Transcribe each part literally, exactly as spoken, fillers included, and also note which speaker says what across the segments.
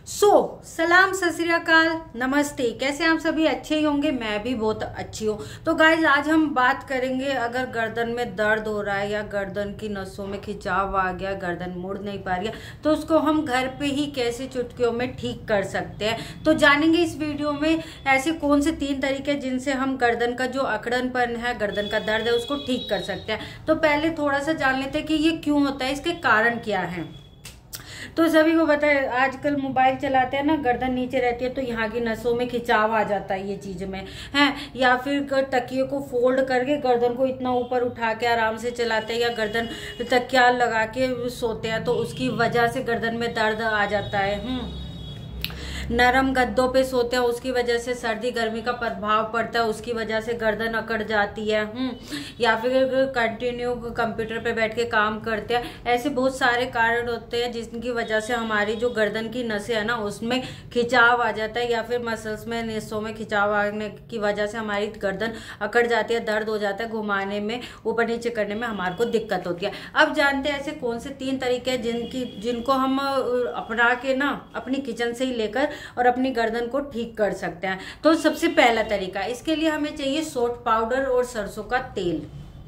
Speaker 1: सो so, सलाम सत श्री अकाल नमस्ते। कैसे आप सभी अच्छे ही होंगे, मैं भी बहुत अच्छी हूँ। तो गाइज आज हम बात करेंगे अगर गर्दन में दर्द हो रहा है या गर्दन की नसों में खिंचाव आ गया, गर्दन मुड़ नहीं पा रही है, तो उसको हम घर पे ही कैसे चुटकियों में ठीक कर सकते हैं। तो जानेंगे इस वीडियो में ऐसे कौन से तीन तरीके जिनसे हम गर्दन का जो अकड़नपन है, गर्दन का दर्द है, उसको ठीक कर सकते हैं। तो पहले थोड़ा सा जान लेते हैं कि ये क्यों होता है, इसके कारण क्या है। तो सभी को पता है आजकल मोबाइल चलाते हैं ना, गर्दन नीचे रहती है तो यहाँ की नसों में खिंचाव आ जाता है ये चीज में है। या फिर तकिए को फोल्ड करके गर्दन को इतना ऊपर उठा के आराम से चलाते हैं या गर्दन तकिया लगा के सोते हैं तो उसकी वजह से गर्दन में दर्द आ जाता है। हम्म नरम गद्दों पे सोते हैं उसकी वजह से सर्दी गर्मी का प्रभाव पड़ता है, उसकी वजह से गर्दन अकड़ जाती है। हम्म या फिर कंटिन्यू कंप्यूटर पे बैठ के काम करते हैं, ऐसे बहुत सारे कारण होते हैं जिनकी वजह से हमारी जो गर्दन की नसें है ना उसमें खिंचाव आ जाता है, या फिर मसल्स में नसों में खिंचाव आने की वजह से हमारी गर्दन अकड़ जाती है, दर्द हो जाता है, घुमाने में ऊपर नीचे करने में हमारे को दिक्कत होती है। अब जानते हैं ऐसे कौन से तीन तरीके हैं जिनकी जिनको हम अपना के ना अपनी किचन से ही लेकर और अपनी गर्दन को ठीक कर सकते हैं। तो सबसे पहला तरीका, इसके लिए हमें चाहिए सोट पाउडर और सरसों का तेल।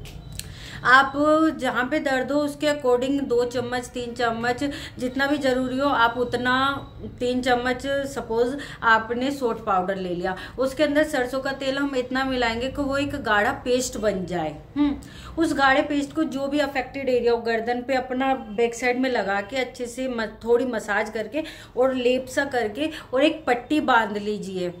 Speaker 1: आप जहाँ पे दर्द हो उसके अकॉर्डिंग दो चम्मच तीन चम्मच जितना भी जरूरी हो आप उतना, तीन चम्मच सपोज आपने सोट पाउडर ले लिया, उसके अंदर सरसों का तेल हम इतना मिलाएंगे कि वो एक गाढ़ा पेस्ट बन जाए। हम्म उस गाढ़े पेस्ट को जो भी अफेक्टेड एरिया हो गर्दन पे अपना बैक साइड में लगा के अच्छे से थोड़ी मसाज करके और लेप सा करके और एक पट्टी बांध लीजिए,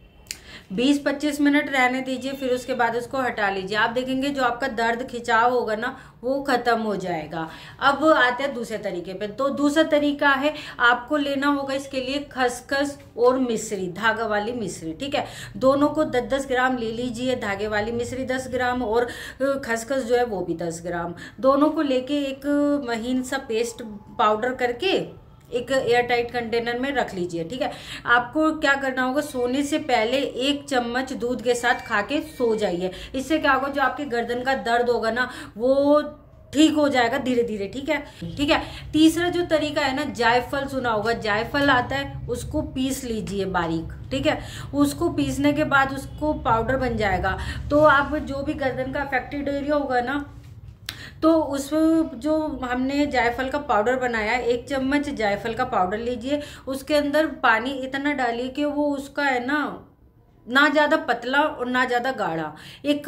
Speaker 1: बीस पच्चीस मिनट रहने दीजिए, फिर उसके बाद उसको हटा लीजिए। आप देखेंगे जो आपका दर्द खिंचाव होगा ना वो खत्म हो जाएगा। अब आते हैं दूसरे तरीके पे। तो दूसरा तरीका है, आपको लेना होगा इसके लिए खसखस और मिश्री, धागा वाली मिश्री। ठीक है, दोनों को दस दस ग्राम ले लीजिए, धागे वाली मिश्री दस ग्राम और खसखस जो है वो भी दस ग्राम। दोनों को लेके एक महीन सा पेस्ट पाउडर करके एक एयर टाइट कंटेनर में रख लीजिए। ठीक है, आपको क्या करना होगा, सोने से पहले एक चम्मच दूध के साथ खा के सो जाइए। इससे क्या होगा, जो आपके गर्दन का दर्द होगा ना वो ठीक हो जाएगा धीरे धीरे। ठीक है ठीक है तीसरा जो तरीका है ना, जायफल सुना होगा, जायफल आता है, उसको पीस लीजिए बारीक। ठीक है, उसको पीसने के बाद उसको पाउडर बन जाएगा। तो आप जो भी गर्दन का अफेक्टेड एरिया होगा ना तो उस जो हमने जायफल का पाउडर बनाया, एक चम्मच जायफल का पाउडर लीजिए, उसके अंदर पानी इतना डालिए कि वो उसका है ना ना ज्यादा पतला और ना ज्यादा गाढ़ा, एक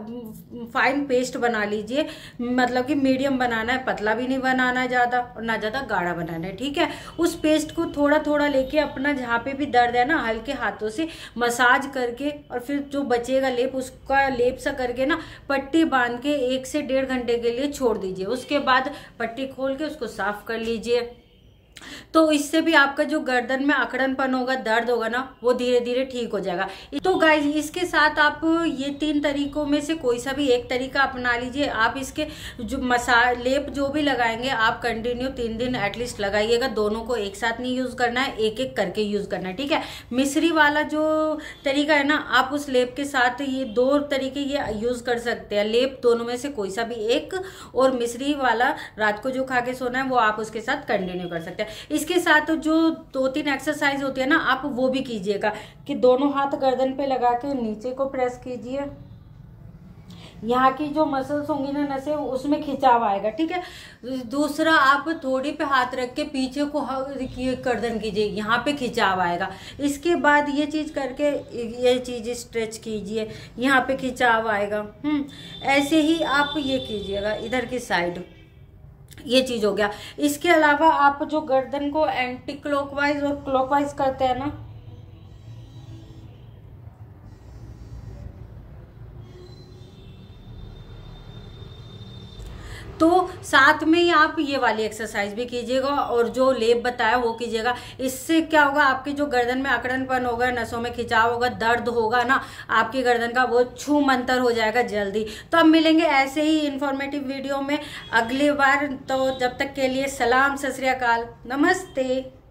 Speaker 1: फाइन पेस्ट बना लीजिए। मतलब कि मीडियम बनाना है, पतला भी नहीं बनाना है ज्यादा और ना ज्यादा गाढ़ा बनाना है। ठीक है, उस पेस्ट को थोड़ा थोड़ा लेके अपना जहाँ पे भी दर्द है ना हल्के हाथों से मसाज करके और फिर जो बचेगा लेप उसका लेप सा करके ना पट्टी बांध के एक से डेढ़ घंटे के लिए छोड़ दीजिए। उसके बाद पट्टी खोल के उसको साफ कर लीजिए। तो इससे भी आपका जो गर्दन में अकड़नपन होगा, दर्द होगा ना वो धीरे धीरे ठीक हो जाएगा। तो गाइज इसके साथ आप ये तीन तरीकों में से कोई सा भी एक तरीका अपना लीजिए। आप इसके जो मसा लेप जो भी लगाएंगे आप कंटिन्यू तीन दिन एटलीस्ट लगाइएगा। दोनों को एक साथ नहीं यूज करना है, एक एक करके यूज करना है। ठीक है, मिश्री वाला जो तरीका है ना, आप उस लेप के साथ ये दो तरीके ये यूज कर सकते हैं। लेप दोनों में से कोई सा भी एक, और मिश्री वाला रात को जो खा के सोना है वो आप उसके साथ कंटिन्यू कर सकते हैं। इसके साथ जो दो तीन एक्सरसाइज होती है ना आप वो भी कीजिएगा कि दोनों हाथ गर्दन पे लगा के नीचे को प्रेस कीजिए, यहाँ की जो मसल्स होंगी ना नसें उसमें खिंचाव आएगा। ठीक है, दूसरा आप थोड़ी पे हाथ रख के पीछे को गर्दन कीजिए, यहाँ पे खिंचाव आएगा। इसके बाद ये चीज करके ये चीज स्ट्रेच कीजिए, यहाँ पे खिंचाव आएगा। हम्म ऐसे ही आप ये कीजिएगा इधर की साइड, ये चीज हो गया। इसके अलावा आप जो गर्दन को एंटी क्लॉकवाइज और क्लॉकवाइज करते हैं ना, तो साथ में ही आप ये वाली एक्सरसाइज भी कीजिएगा और जो लेप बताया वो कीजिएगा। इससे क्या होगा, आपके जो गर्दन में अकड़नपन होगा, नसों में खिंचाव होगा, दर्द होगा ना आपकी गर्दन का, वो छू मंतर हो जाएगा जल्दी। तो अब मिलेंगे ऐसे ही इंफॉर्मेटिव वीडियो में अगली बार। तो जब तक के लिए सलाम सत श्री अकाल नमस्ते।